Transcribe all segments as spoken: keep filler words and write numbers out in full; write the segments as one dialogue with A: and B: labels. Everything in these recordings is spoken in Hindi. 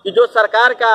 A: कि जो सरकार का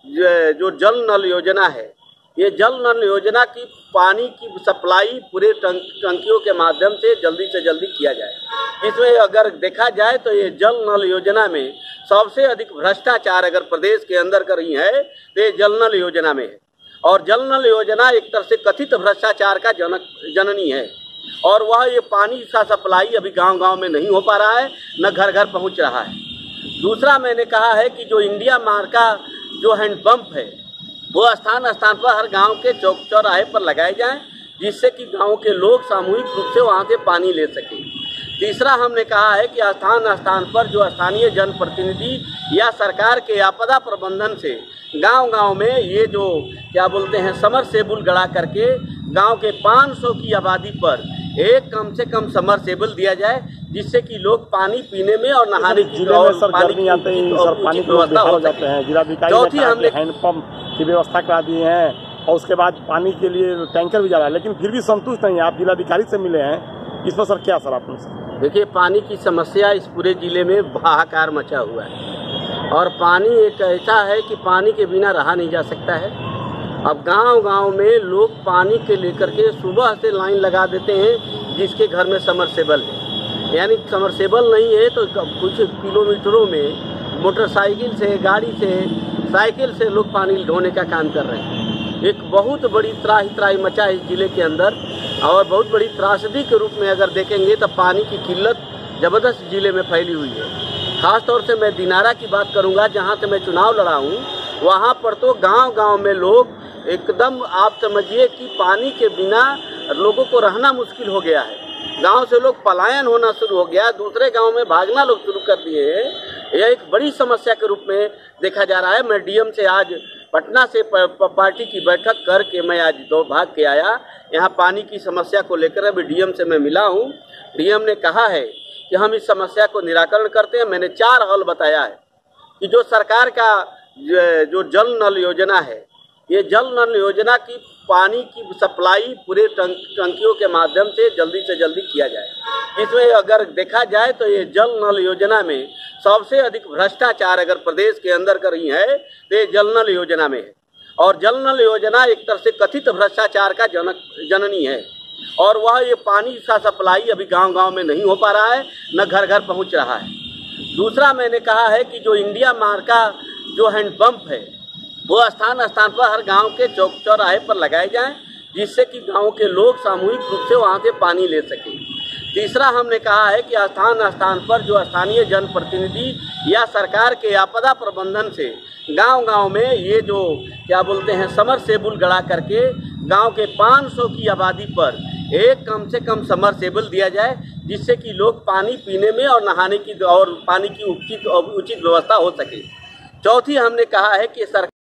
A: जो जल नल योजना है, ये जल नल योजना की पानी की सप्लाई पूरे टंकियों के माध्यम से जल्दी से जल्दी किया जाए। इसमें अगर देखा जाए तो ये जल नल योजना में सबसे अधिक भ्रष्टाचार अगर प्रदेश के अंदर कर रही है तो ये जल नल योजना में है। और जल नल योजना एक तरह से कथित भ्रष्टाचार का जनक जननी है। और वह ये पानी का सप्लाई अभी गांव गांव में नहीं हो पा रहा है, न घर घर पहुंच रहा है। दूसरा मैंने कहा है कि जो इंडिया मार्ट का जो हैंडपंप है वो स्थान स्थान पर हर गांव के चौक चौराहे पर लगाए जाएं, जिससे कि गांव के लोग सामूहिक रूप से वहां से पानी ले सकें। तीसरा हमने कहा है कि स्थान स्थान पर जो स्थानीय जनप्रतिनिधि या सरकार के आपदा प्रबंधन से गांव गांव में ये जो क्या बोलते हैं समरसेबुल गड़ा करके गांव के पाँच सौ की आबादी पर एक कम से कम समरसेबल दिया जाए, जिससे कि लोग पानी पीने में और नहाने की
B: और पानी की आते हैं सर पानी की व्यवस्था हो जाते हैं। जिलाधिकारी
A: चौथी हमने
B: हैंडपंप की व्यवस्था करा दी है और उसके बाद पानी के लिए टैंकर भी जा रहा है, लेकिन फिर भी संतुष्ट नहीं है। आप जिलाधिकारी से मिले हैं, इस पर सर क्या सर आपने?
A: देखिए, पानी की समस्या इस पूरे जिले में हाहाकार मचा हुआ है और पानी एक ऐसा है कि पानी के बिना रहा नहीं जा सकता है। अब गांव गांव में लोग पानी के लेकर के सुबह से लाइन लगा देते हैं, जिसके घर में समरसेबल है, यानी समरसेबल नहीं है तो कुछ किलोमीटरों में मोटरसाइकिल से, गाड़ी से, साइकिल से लोग पानी ढोने का काम कर रहे हैं। एक बहुत बड़ी त्राही त्राही मचा है इस जिले के अंदर और बहुत बड़ी त्रासदी के रूप में अगर देखेंगे तो पानी की किल्लत जबरदस्त जिले में फैली हुई है। खास तौर से मैं दिनारा की बात करूंगा, जहां से मैं चुनाव लड़ा हूं, वहां पर तो गांव गांव में लोग एकदम आप समझिए कि पानी के बिना लोगों को रहना मुश्किल हो गया है। गांव से लोग पलायन होना शुरू हो गया, दूसरे गांव में भागना लोग शुरू कर दिए हैं। यह एक बड़ी समस्या के रूप में देखा जा रहा है। मैं डीएम से आज पटना से पार्टी की बैठक करके मैं आज दो भाग के आया यहाँ पानी की समस्या को लेकर। अभी डीएम से मैं मिला हूँ। डीएम ने कहा है कि हम इस समस्या को निराकरण करते हैं। मैंने चार हल बताया है कि जो सरकार का जो जल नल योजना है, ये जल नल योजना की पानी की सप्लाई पूरे टंकियों के माध्यम से जल्दी से जल्दी किया जाए। इसमें अगर देखा जाए तो ये जल नल योजना में सबसे अधिक भ्रष्टाचार अगर प्रदेश के अंदर कर रही है तो ये जल नल योजना में है। और जल नल योजना एक तरह से कथित भ्रष्टाचार का जनक जननी है। और वह ये पानी का सप्लाई अभी गांव गांव में नहीं हो पा रहा है, न घर घर पहुंच रहा है। दूसरा मैंने कहा है कि जो इंडिया मार्ट का जो हैंडपंप है वो स्थान स्थान पर हर गांव के चौक चौराहे पर लगाए जाएं, जिससे कि गांव के लोग सामूहिक रूप से वहां से पानी ले सकें। तीसरा हमने कहा है कि स्थान स्थान पर जो स्थानीय जनप्रतिनिधि या सरकार के आपदा प्रबंधन से गांव गांव में ये जो क्या बोलते हैं समरसेबुल गड़ा करके गांव के पाँच सौ की आबादी पर एक कम से कम समरसेबल दिया जाए, जिससे कि लोग पानी पीने में और नहाने की और पानी की उचित उचित व्यवस्था हो सके। चौथी हमने कहा है कि सरकार